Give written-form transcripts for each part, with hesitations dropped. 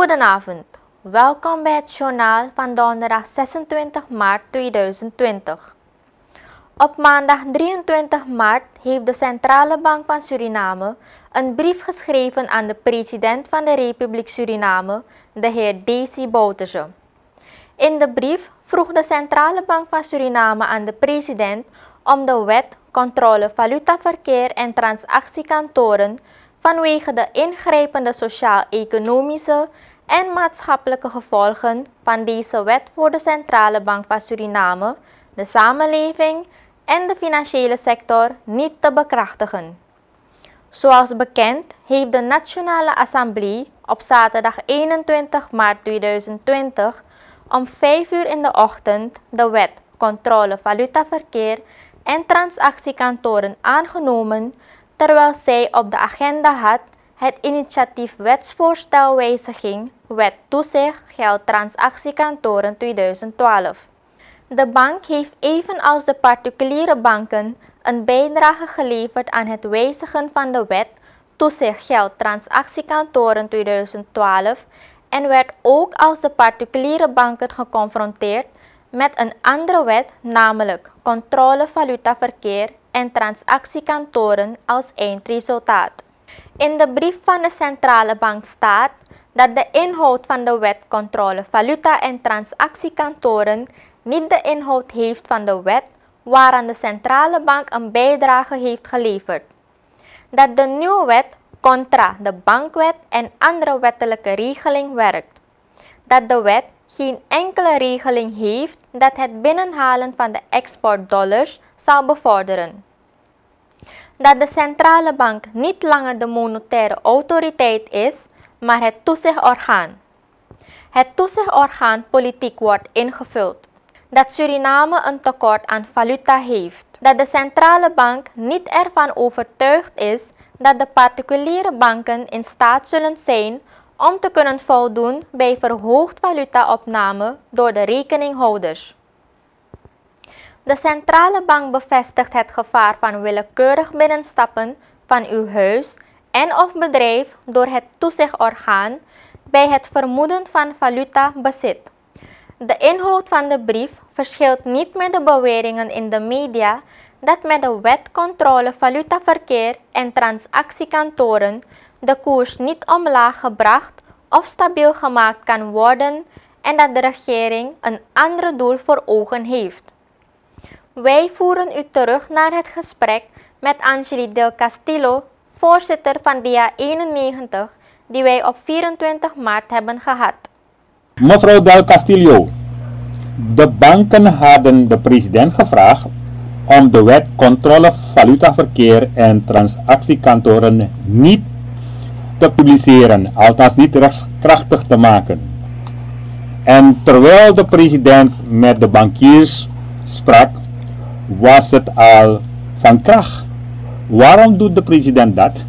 Goedenavond, welkom bij het journaal van donderdag 26 maart 2020. Op maandag 23 maart heeft de Centrale Bank van Suriname een brief geschreven aan de president van de Republiek Suriname, de heer Desi Bouterse. In de brief vroeg de Centrale Bank van Suriname aan de president om de wet controle valutaverkeer en transactiekantoren vanwege de ingrijpende sociaal-economische en maatschappelijke gevolgen van deze wet voor de Centrale Bank van Suriname, de samenleving en de financiële sector niet te bekrachtigen. Zoals bekend heeft de Nationale Assemblée op zaterdag 21 maart 2020 om 5 uur in de ochtend de wet controle valutaverkeer en transactiekantoren aangenomen, terwijl zij op de agenda had het initiatief wetsvoorstel wijziging Wet Toezicht Geldtransactiekantoren 2012. De bank heeft evenals de particuliere banken een bijdrage geleverd aan het wijzigen van de Wet Toezicht Geldtransactiekantoren 2012 en werd ook als de particuliere banken geconfronteerd met een andere wet, namelijk controle valutaverkeer en transactiekantoren als eindresultaat. In de brief van de Centrale Bank staat dat de inhoud van de wet controle valuta en transactiekantoren niet de inhoud heeft van de wet waaraan de Centrale Bank een bijdrage heeft geleverd. Dat de nieuwe wet contra de bankwet en andere wettelijke regeling werkt. Dat de wet geen enkele regeling heeft dat het binnenhalen van de exportdollars zal bevorderen. Dat de Centrale Bank niet langer de monetaire autoriteit is, maar het toezichtorgaan. Het toezichtorgaan politiek wordt ingevuld. Dat Suriname een tekort aan valuta heeft. Dat de Centrale Bank niet ervan overtuigd is dat de particuliere banken in staat zullen zijn om te kunnen voldoen bij verhoogd valutaopname door de rekeninghouders. De Centrale Bank bevestigt het gevaar van willekeurig binnenstappen van uw huis en of bedrijf door het toezichtorgaan bij het vermoeden van valutabezit. De inhoud van de brief verschilt niet met de beweringen in de media dat met de wet controle valutaverkeer en transactiekantoren de koers niet omlaag gebracht of stabiel gemaakt kan worden en dat de regering een ander doel voor ogen heeft. Wij voeren u terug naar het gesprek met Angeli Del Castillo, voorzitter van DA 91, die wij op 24 maart hebben gehad. Mevrouw Del Castillo, de banken hadden de president gevraagd om de wet controle valutaverkeer en transactiekantoren niet te publiceren, althans niet rechtskrachtig te maken. En terwijl de president met de bankiers sprak, was het al van kracht. Waarom doet de president dat?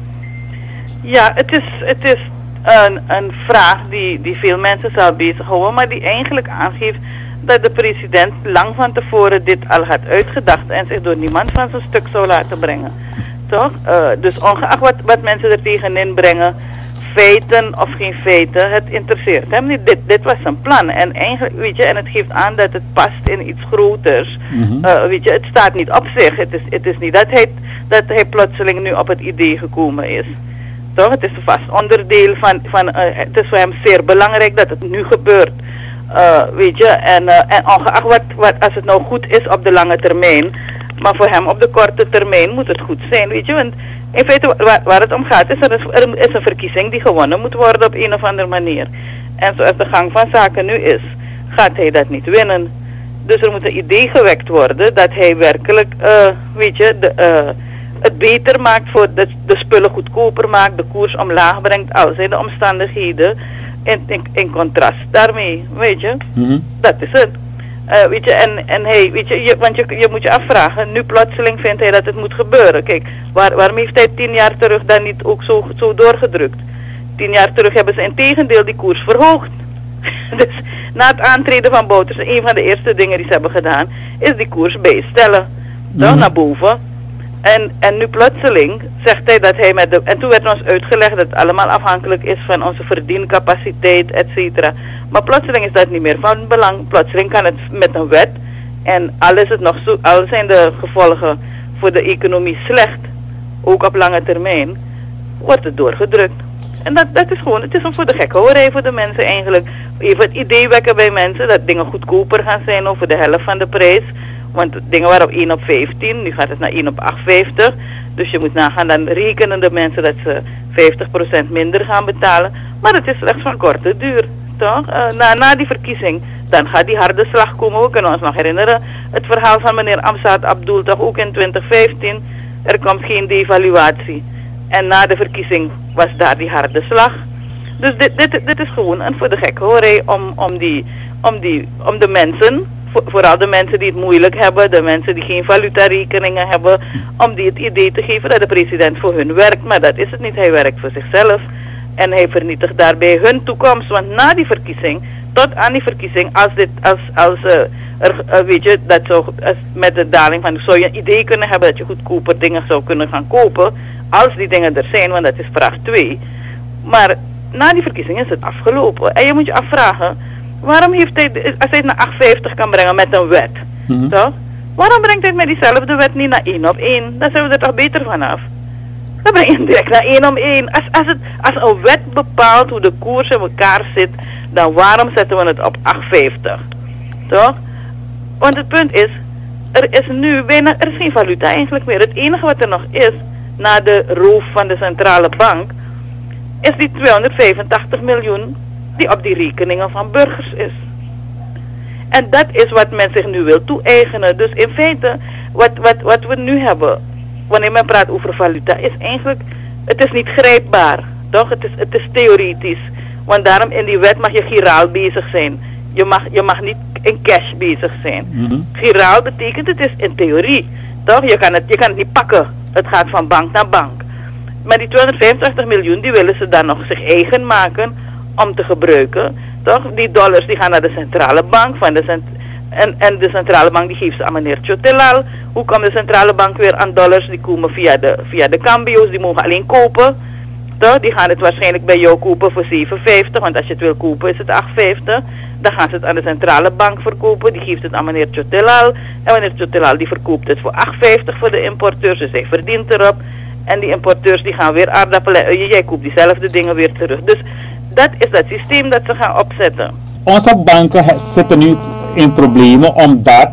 Ja, het is een vraag die veel mensen zal bezighouden, maar die eigenlijk aangeeft dat de president lang van tevoren dit al had uitgedacht en zich door niemand van zijn stuk zou laten brengen. Toch? Dus ongeacht wat mensen er tegenin brengen, feiten of geen feiten, het interesseert hem niet. Dit was zijn plan. En eigenlijk, weet je, en het geeft aan dat het past in iets groters. Weet je, het staat niet op zich. Het is niet dat hij plotseling nu op het idee gekomen is. Toch? Het is een vast onderdeel van het is voor hem zeer belangrijk dat het nu gebeurt. Weet je, en ongeacht wat als het nou goed is op de lange termijn, maar voor hem op de korte termijn moet het goed zijn, weet je, want in feite waar het om gaat is er is een verkiezing die gewonnen moet worden op een of andere manier. En zoals de gang van zaken nu is, gaat hij dat niet winnen. Dus er moet een idee gewekt worden dat hij werkelijk, weet je, het beter maakt, voor de spullen goedkoper maakt, de koers omlaag brengt, al zijn de omstandigheden in contrast daarmee, weet je. Dat is het. Weet je, en hey, weet je, want je moet je afvragen, nu plotseling vindt hij dat het moet gebeuren. Kijk, waarom heeft hij 10 jaar terug dan niet ook zo doorgedrukt? 10 jaar terug hebben ze in tegendeel die koers verhoogd. Dus na het aantreden van Bouterse, een van de eerste dingen die ze hebben gedaan, is die koers bijstellen. Dan naar boven. En nu plotseling zegt hij dat hij met de... En toen werd ons uitgelegd dat het allemaal afhankelijk is van onze verdiencapaciteit, et cetera. Maar plotseling is dat niet meer van belang. Plotseling kan het met een wet. En al zijn de gevolgen voor de economie slecht, ook op lange termijn, wordt het doorgedrukt. En dat is gewoon, het is voor de gekhouwerij voor de mensen eigenlijk. Even het idee wekken bij mensen dat dingen goedkoper gaan zijn over de helft van de prijs. Want dingen waren op 1 op 15, nu gaat het naar 1 op 8,50. Dus je moet nagaan, dan rekenen de mensen dat ze 50% minder gaan betalen. Maar het is slechts van korte duur, toch? Na die verkiezing, dan gaat die harde slag komen. We kunnen ons nog herinneren, het verhaal van meneer Amsaad Abdul, toch ook in 2015. Er komt geen devaluatie. En na de verkiezing was daar die harde slag. Dus dit is gewoon een voor de gekhouwerij om de mensen, vooral de mensen die het moeilijk hebben, de mensen die geen valutarekeningen hebben, om die het idee te geven dat de president voor hun werkt. Maar dat is het niet, hij werkt voor zichzelf. En hij vernietigt daarbij hun toekomst. Want na die verkiezing, tot aan die verkiezing, weet je, met de daling van, zou je een idee kunnen hebben dat je goedkoper dingen zou kunnen gaan kopen, als die dingen er zijn, want dat is vraag 2. Maar na die verkiezing is het afgelopen. En je moet je afvragen, waarom heeft hij, als hij het naar 8,50 kan brengen met een wet, toch? Waarom brengt hij het met diezelfde wet niet naar 1 op 1? Dan zijn we er toch beter vanaf. Dan breng je hem direct naar 1 op 1. Als een wet bepaalt hoe de koers in elkaar zit, dan waarom zetten we het op 8,50? Toch? Want het punt is, er is geen valuta eigenlijk meer. Het enige wat er nog is, na de roof van de centrale bank, is die 285 miljoen die op die rekeningen van burgers is. En dat is wat men zich nu wil toe-eigenen. Dus in feite, wat we nu hebben, wanneer men praat over valuta, is eigenlijk, het is niet grijpbaar. Toch? Het is theoretisch. Want daarom in die wet mag je giraal bezig zijn. Je mag niet in cash bezig zijn. Giraal betekent, het is in theorie. Toch? Je kan het niet pakken. Het gaat van bank naar bank. Maar die 285 miljoen, die willen ze dan nog zich eigen maken om te gebruiken. Toch? Die dollars die gaan naar de centrale bank. En de centrale bank die geeft ze aan meneer Chotelal. Hoe komt de centrale bank weer aan dollars? Die komen via de cambio's, die mogen alleen kopen. Toch? Die gaan het waarschijnlijk bij jou kopen voor 7,50. Want als je het wil kopen is het 8,50. Dan gaan ze het aan de centrale bank verkopen. Die geeft het aan meneer Chotelal. En meneer Chotelal die verkoopt het voor 8,50 voor de importeurs. Dus hij verdient erop. En die importeurs die gaan weer aardappelen. Jij koopt diezelfde dingen weer terug. Dus dat is dat systeem dat ze gaan opzetten. Onze banken zitten nu in problemen omdat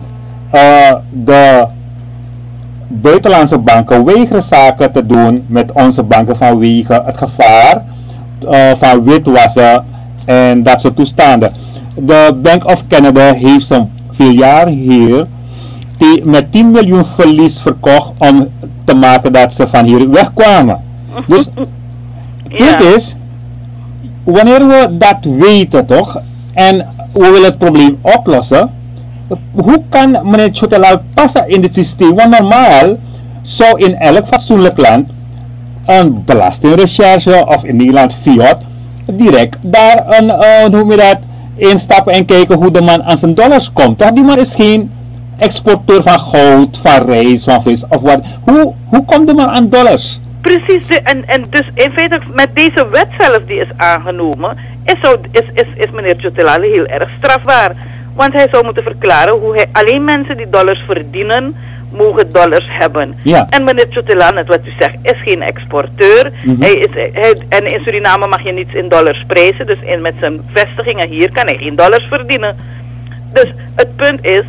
de buitenlandse banken weigeren zaken te doen met onze banken vanwege het gevaar van witwassen en dat soort toestanden. De Bank of Canada heeft een filiaal hier met 10 miljoen verlies verkocht om te maken dat ze van hier wegkwamen. Dus het punt is, wanneer we dat weten toch, en we willen het probleem oplossen, hoe kan meneer Chotelal passen in het systeem? Want normaal zou in elk fatsoenlijk land een belastingrecherche of in Nederland Fiat direct daar instappen en kijken hoe de man aan zijn dollars komt. Toch? Die man is geen exporteur van goud, van rijst, van vis of wat. Hoe komt de man aan dollars? Precies, en dus in feite met deze wet zelf die is aangenomen, is meneer Chotelal heel erg strafbaar. Want hij zou moeten verklaren hoe alleen mensen die dollars verdienen, mogen dollars hebben. Ja. En meneer Chotelal, net wat u zegt, is geen exporteur. En in Suriname mag je niets in dollars prijzen. Dus met zijn vestigingen hier kan hij geen dollars verdienen. Dus het punt is,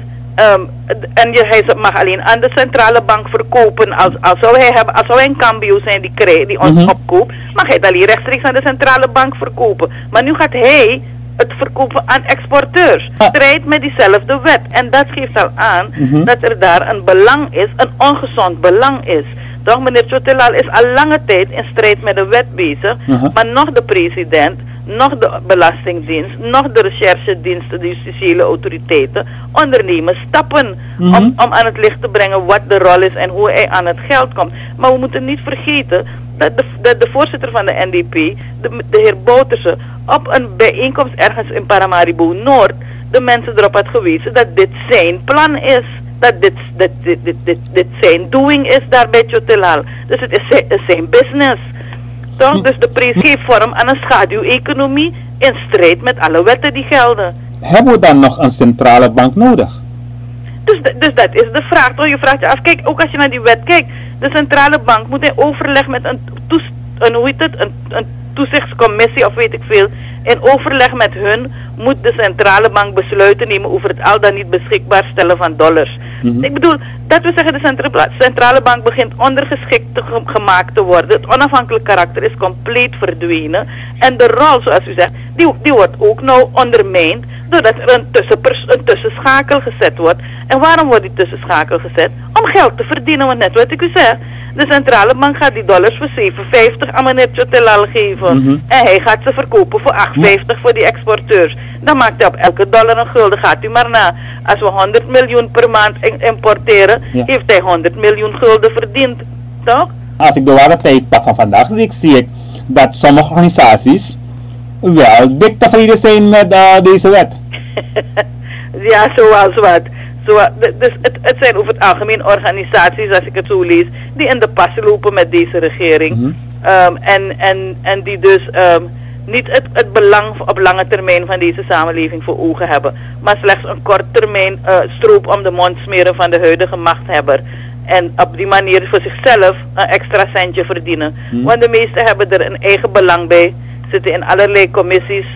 hij mag alleen aan de centrale bank verkopen. Als zou hij een cambio zijn die ons opkoopt, mag hij het alleen rechtstreeks aan de centrale bank verkopen. Maar nu gaat hij het verkopen aan exporteurs. Strijd met diezelfde wet. En dat geeft al aan dat er daar een belang is, een ongezond belang is. Toch, meneer Chotelal is al lange tijd in strijd met de wet bezig, maar nog de president, nog de Belastingdienst, nog de recherchediensten, de justitiële autoriteiten ondernemen stappen om aan het licht te brengen wat de rol is en hoe hij aan het geld komt. Maar we moeten niet vergeten dat de voorzitter van de NDP, de heer Bouterse, op een bijeenkomst ergens in Paramaribo Noord de mensen erop had gewezen dat dit zijn plan is. dat dit zijn doing is daar bij Chotelal. Dus het is zijn business. Toch? Dus de prijs geeft vorm aan een schaduweconomie in strijd met alle wetten die gelden. Hebben we dan nog een centrale bank nodig? Dus dat is de vraag, toch? Je vraagt je af, kijk, ook als je naar die wet kijkt, de centrale bank moet in overleg met een toezichtscommissie of weet ik veel, in overleg met hun moet de centrale bank besluiten nemen over het al dan niet beschikbaar stellen van dollars. Ik bedoel, dat wil zeggen, de centrale bank begint ondergeschikt gemaakt te worden. Het onafhankelijk karakter is compleet verdwenen. En de rol, zoals u zegt, die wordt ook nou ondermijnd doordat er een tussenschakel gezet wordt. En waarom wordt die tussenschakel gezet? Om geld te verdienen, want net wat ik u zeg. De centrale bank gaat die dollars voor 7,50 aan meneer Chotelal geven. En hij gaat ze verkopen voor 8,50 voor die exporteurs. Dan maakt hij op elke dollar een gulden. Gaat u maar na. Als we 100 miljoen per maand importeren, heeft hij 100 miljoen gulden verdiend. Toch? Als ik de ware tijd pak van vandaag, zie ik dat sommige organisaties wel dik tevreden zijn met deze wet. Ja, zoals wat. Dus het zijn over het algemeen organisaties, als ik het zo lees, die in de pas lopen met deze regering. En die dus niet het belang op lange termijn van deze samenleving voor ogen hebben, maar slechts een korte termijn stroop om de mond smeren van de huidige machthebber. En op die manier voor zichzelf een extra centje verdienen. Want de meesten hebben er een eigen belang bij. Zitten in allerlei commissies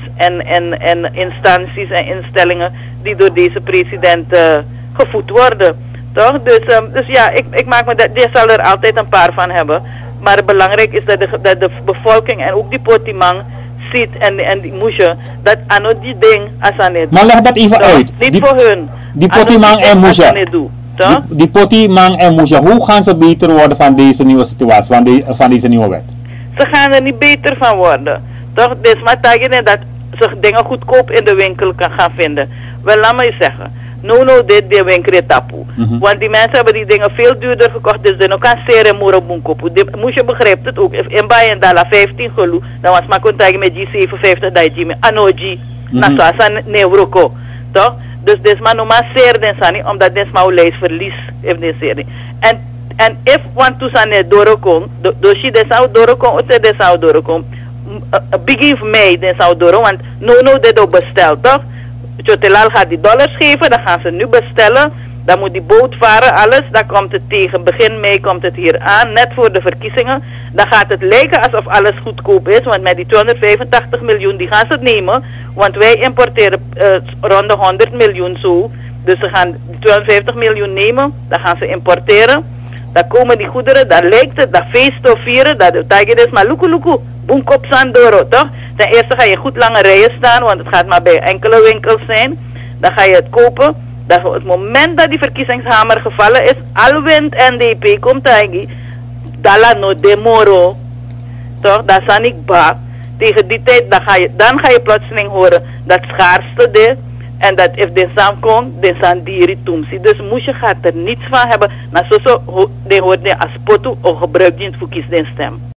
en instanties en instellingen die door deze president gevoed worden. Toch? Dus ja, ik maak me dat, die zal er altijd een paar van hebben. Maar belangrijk is dat de bevolking en ook die potimang ziet en die moesje, dat ano die ding als aan het. Maar leg dat even uit. Niet voor hun. Die potimang en moesje. Die potimang en moesje, hoe gaan ze beter worden van deze nieuwe situatie, van deze nieuwe wet? Ze gaan er niet beter van worden. Toch? Dus maar tegen dat ze dingen goedkoop in de winkel kan gaan vinden. Wel, laat me je zeggen. Dit de winkel tapu. Want die mensen hebben die dingen veel duurder gekocht. Dus dan kan seren moeren boenkopu. Moest je begrijpt het ook. In Bayern dala 15 gelu. Dan was maar contact met G57 dat je met anoji. Nasasa neuroko. Toch? Dus dit maar normaal seer den sani. Omdat dit maar lijst verlies heeft de serie. En if want to sane dorokong. Doshi de zou dorokong. Ote de zou dorokong. Begin Mei den zou dorokong. Want dit ook besteld toch? Chotelal gaat die dollars geven, dan gaan ze nu bestellen. Dan moet die boot varen, alles. Dan komt het tegen begin mei komt het hier aan, net voor de verkiezingen. Dan gaat het lijken alsof alles goedkoop is, want met die 285 miljoen die gaan ze het nemen. Want wij importeren rond de 100 miljoen zo. Dus ze gaan die 250 miljoen nemen, dan gaan ze importeren. Dan komen die goederen, dan lijkt het, dat feest of vieren, dat de tiger is, maar luku, boenkop Sandoro, toch? Ten eerste ga je goed lange rijen staan, want het gaat maar bij enkele winkels zijn. Dan ga je het kopen. Dat op het moment dat die verkiezingshamer gevallen is, al wint NDP, komt tiger, dala no demoro, toch? Dat is niet ba. Tegen die tijd, dan ga je plotseling horen dat schaarste de. En dat if de sam komt, de san diri tumsi. Dus moesje gaat er niets van hebben. Na zo, de hoort de as potu of gebruikt die voor kies de stem.